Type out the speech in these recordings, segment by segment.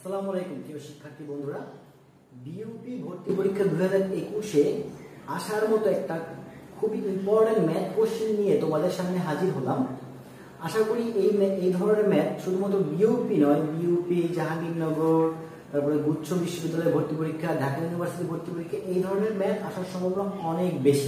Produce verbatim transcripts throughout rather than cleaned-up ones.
আসসালামু আলাইকুম প্রিয় শিক্ষার্থী বন্ধুরা, বিইউপি ভর্তি পরীক্ষা দুই হাজার একুশে আসার মতো একটা খুবই ইম্পর্টেন্ট ম্যাথ কোশ্চেন নিয়ে তোমাদের সামনে হাজির হলাম। আশা করি এই এই ধরনের ম্যাথ শুধুমাত্র বিইউপি নয়, বিইউপি, জাহাঙ্গীরনগর, তারপরে গুচ্ছ বিশ্ববিদ্যালয় ভর্তি পরীক্ষা, ঢাকা ইউনিভার্সিটি ভর্তি পরীক্ষা, এই ধরনের ম্যাথ আসার সম্ভাবনা অনেক বেশি।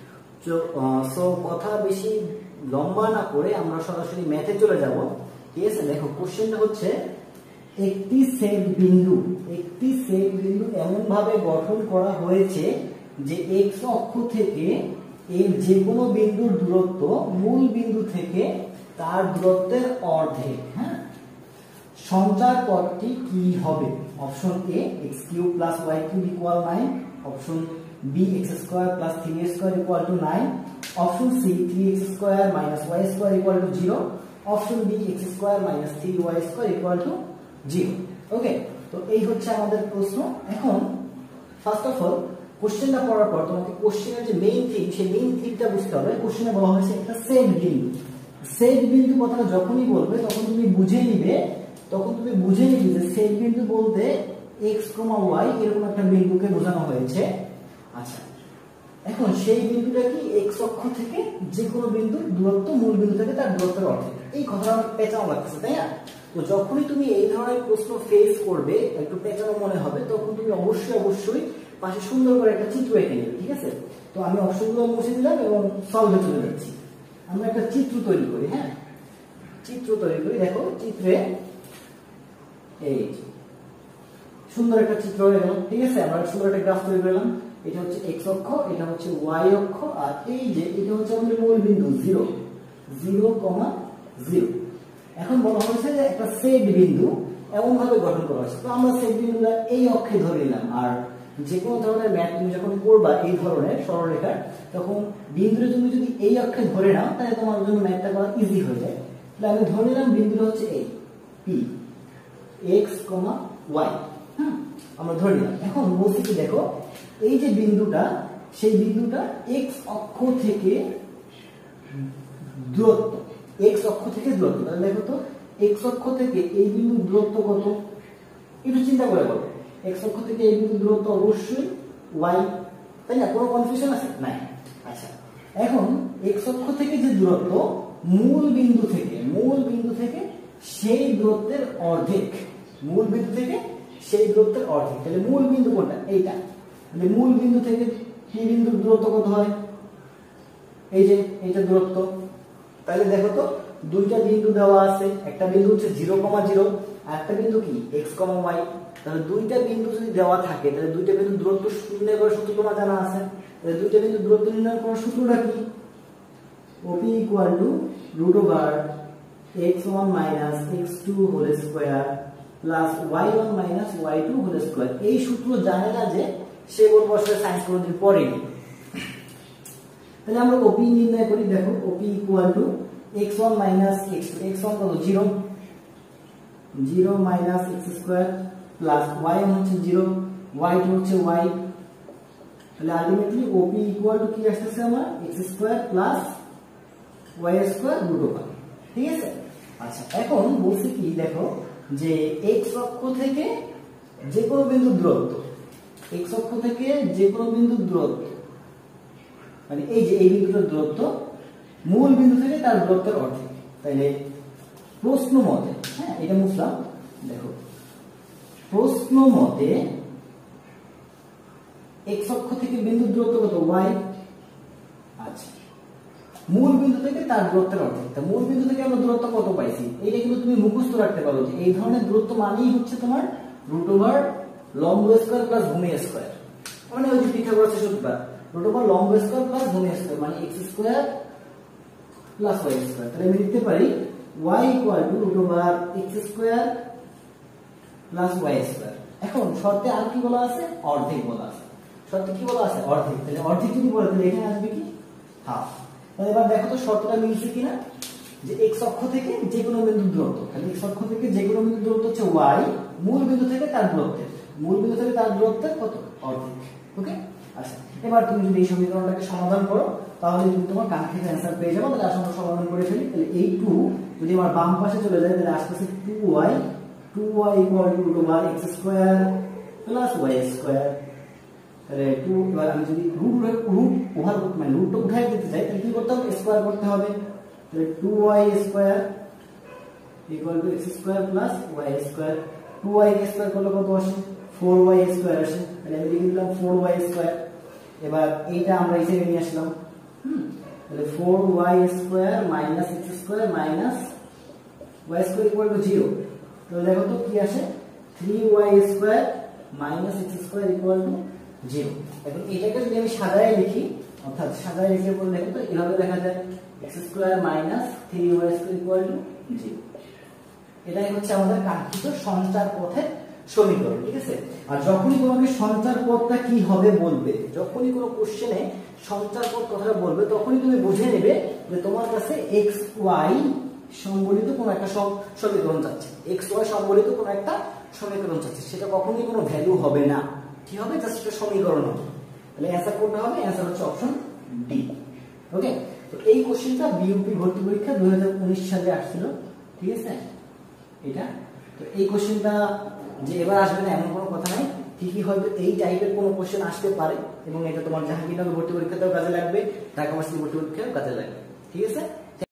সো কথা বেশি লম্বা না করে আমরা সরাসরি ম্যাথে চলে যাব। ঠিক আছে, দেখো কোশ্চেনটা হচ্ছে একটি সেট বিন্দু একটি সেট বিন্দু এমন ভাবে গঠন করা হয়েছে যে এক্স অক্ষ থেকে এর যে কোনো বিন্দুর দূরত্ব মূল বিন্দু থেকে তার দূরত্বের অর্ধেক। হ্যাঁ, সঞ্চার পথটি কি হবে? Option A x cube plus y cube equal nine, option B x square plus three x square equal to nine, option C three x square minus y square equal to zero, option D x square minus three y square equal to zero. Okay, তো এই হচ্ছে আমাদের প্রশ্ন। এখন first of all কোশ্চেনটা পড়ার পর তোমাকে কোশ্চেনের যে মেইন থিম, সেই মেইন থিমটা বুঝতে হবে। কোশ্চেনে বলা হয়েছে একটা সেট বিন্দু। সেট বিন্দু কথাটা যখনই বলবে তখন তুমি বুঝে নিবে তখন তুমি বুঝে নিবে যে সেট বিন্দু বলতে এক্স কমা ওয়াই এরকম একটা বিন্দুকে বোঝানো হয়েছে। আচ্ছা, এখন সেই বিন্দুটা কি এক্স অক্ষ থেকে যে কোনো বিন্দুর দূরত্ব মূল বিন্দু থেকে তার দূরত্বের অর্ধেক। এই কথাটা আমার পেঁচানো লাগছে, তাই না? তো যখনই তুমি এই ধরনের প্রশ্ন ফেস করবে, একটু পেঁচানো মনে হবে, তখন তুমি অবশ্যই অবশ্যই পাশে সুন্দর করে একটা চিত্র এঁকে নেবে। ঠিক আছে, তো আমি অপশনগুলো মুছে দিলাম এবং সলভে চলে যাচ্ছি। আমরা একটা চিত্র তৈরি করি। হ্যাঁ, চিত্র তৈরি করি। দেখো চিত্রে এই সুন্দর একটা চিত্র হয়ে গেল। ঠিক আছে, আমরা সুন্দর একটা গ্রাফ তৈরি করলাম। এটা হচ্ছে এক্স অক্ষ, এটা হচ্ছে ওয়াই অক্ষ, আর এই যে এটা হচ্ছে আমাদের মূল বিন্দু জিরো জিরো কমা জিরো। এখন বলা হয়েছে যে একটা সেট বিন্দু এমন ভাবে গঠন করা হয়েছে। তো আমরা সেট বিন্দুটা এই অক্ষে ধরে নিলাম। আর যে কোনো ধরনের ম্যাথ তুমি যখন করবা এই ধরনের সরলরেখা, তখন বিন্দুটা তুমি যদি এই অক্ষে ধরে নাও তাহলে তোমার জন্য ম্যাথটা করা ইজি হয়ে যায়। তাহলে আমি ধরে নিলাম বিন্দুটা হচ্ছে এই পি এক্স কমা ওয়াই। হ্যাঁ, আমরা ধরে নিলাম। এখন বলছি কি, দেখো এই যে বিন্দুটা, সেই বিন্দুটা এক্স অক্ষ থেকে দূরত্ব, এক্স অক্ষ থেকে দূরত্ব। তাহলে দেখো তো এক্স অক্ষ থেকে এই বিন্দুর দূরত্ব কত, একটু চিন্তা করে বলো। এক্স অক্ষ থেকে এই বিন্দুর দূরত্ব অবশ্যই ওয়াই, তাই না? কোনো কনফিউশন আছে? নাই। আচ্ছা, এখন এক্স অক্ষ থেকে যে দূরত্ব মূল বিন্দু থেকে মূল বিন্দু থেকে সেই দূরত্বের অর্ধেক, মূল বিন্দু থেকে সেই দূরত্বের অর্ধেক। তাহলে মূল বিন্দু কোনটা? এইটা। তাহলে মূল বিন্দু থেকে কি বিন্দুর দূরত্ব কত হয়? এই যে এইটা দূরত্ব। তাহলে দেখো তো দুইটা বিন্দু দেওয়া আছে, একটা বিন্দু হচ্ছে জিরো কমা জিরো, আর একটা বিন্দু কি এক্স কমা ওয়াই। তাহলে দুইটা বিন্দু যদি দেওয়া থাকে তাহলে দুইটা বিন্দু দূরত্ব নির্ণয় করার সূত্র তোমার জানা আছে। তাহলে দুইটা বিন্দু দূরত্ব নির্ণয় করার সূত্রটা কি? OP equal to root over x one minus x two whole square plus y one minus y two whole square. এই সূত্র জানে না যে সে বলবো আসলে সায়েন্স কোনোদিন পড়েনি। তাহলে আমরা ওপি নির্ণয় করি। দেখো OP equal to x one minus x two, x one কত zero zero minus x square plus y one হচ্ছে জিরো, ওয়াই টু হচ্ছে ওয়াই। তাহলে আলটিমেটলি ওপি ইকুয়াল টু কি আসতেছে আমার x square plus y square root over. ঠিক আছে, আচ্ছা এখন বলছি কি, দেখো যে এক্স অক্ষ থেকে যে কোনো বিন্দুর দূরত্ব, এক্স অক্ষ থেকে যে কোনো বিন্দুর দূরত্ব, মানে এই যে এই বিন্দুটার দূরত্ব মূল বিন্দু থেকে তার দূরত্বের অর্ধেক। তাইলে প্রশ্ন মতে, হ্যাঁ এটা মুছলাম, দেখো প্রশ্ন মতে এক্স অক্ষ থেকে বিন্দুর দূরত্ব কত? ওয়াই। আচ্ছা, মূল বিন্দু থেকে তার দূরত্বের অর্ধেক। তা মূল বিন্দু থেকে আমরা দূরত্ব কত পাইছি? এইটা কিন্তু তুমি মুখস্থ রাখতে পারো যে এই ধরনের দূরত্ব মানেই হচ্ছে তোমার রুট ওভার লম্ব স্কয়ার প্লাস ভূমি স্কয়ার। মানে ওই যে পিথাগোরাসের সূত্র, রুট ওভার লম্ব স্কয়ার প্লাস ভূমি স্কয়ার মানে x square plus y square. তাহলে আমি লিখতে পারি y equal to root over x square plus y square. এখন শর্তে আর কি বলা আছে? অর্ধেক বলা আছে। শর্তে কি বলা আছে? অর্ধেক। তাহলে অর্ধেক যদি বলে তাহলে এখানে আসবে কি হাফ। তাহলে এবার দেখো তো শর্তটা মিলছে কিনা, যে এক্স অক্ষ থেকে যে কোনো বিন্দুর দূরত্ব, তাহলে এক্স অক্ষ থেকে যে কোনো বিন্দুর দূরত্ব হচ্ছে y, মূল বিন্দু থেকে তার দূরত্বের মূল বিন্দু থেকে তার দূরত্বের কত? অর্ধেক। ওকে, আচ্ছা এবার তুমি যদি এই সমীকরণটাকে সমাধান করো তাহলে তুমি তোমার কাঙ্ক্ষিত অ্যান্সার পেয়ে যাবে। তাহলে আসলে আমরা সমাধান করে ফেলি। তাহলে এই টু যদি আমার বাম পাশে চলে যায় তাহলে আসতেছে two y two y equal to root over x square plus y square. তাহলে টু, এবার আমি যদি রুট রুট ওভার মানে রুটটা উঠাই দিতে চাই তাহলে কি করতে হবে, স্কোয়ার করতে হবে। তাহলে two y square equal to x square plus y square. Two y square করলে কত আসে, ফোর ওয়াই স্কোয়ার আসে। তাহলে আমি লিখে দিলাম ফোর ওয়াই স্কোয়ার। এবার এইটা আমরা এই সাইডে নিয়ে আসলাম। হুম, তাহলে four y square minus x square minus y square equal to zero. তাহলে দেখো তো কি আসে, three y square minus x square equal to zero. এখন এটাকে যদি আমি সাজায় লিখি, অর্থাৎ সাজায় লিখে বলে দেখো তো এভাবে লেখা যায় x square minus three y square equal to zero. এটাই হচ্ছে আমাদের কাঙ্ক্ষিত সঞ্চার পথের সমীকরণ, ঠিক আছে। আর যখনই তোমাকে সঞ্চার পথটা কি হবে বলবে, যখনই কোনো কোশ্চেনে সঞ্চার পথ কথাটা বলবে, তখনই তুমি বুঝে নেবে যে তোমার কাছে এক্স ওয়াই সম্বলিত কোনো একটা সমীকরণ চাচ্ছে, এক্স ওয়াই সম্বলিত কোনো একটা সমীকরণ চাচ্ছে। সেটা কখনোই কোনো ভ্যালু হবে না, কি হবে, জাস্ট একটা সমীকরণ হবে। তাহলে অ্যান্সার কোনটা হবে, অ্যান্সার হচ্ছে অপশন ডি। ওকে, তো এই কোশ্চেনটা বিইউপি ভর্তি পরীক্ষা দুই হাজার উনিশ সালে আসছিল, ঠিক আছে এটা। তো এই কোশ্চেনটা যে এবার আসবে না এমন কোনো কথা নাই, ঠিকই হয়তো এই টাইপের কোনো কোশ্চেন আসতে পারে, এবং এটা তোমার জাহাঙ্গীরনগর ভর্তি পরীক্ষাতেও কাজে লাগবে, ঢাকা ভার্সিটি ভর্তি পরীক্ষাতেও কাজে লাগবে, ঠিক আছে।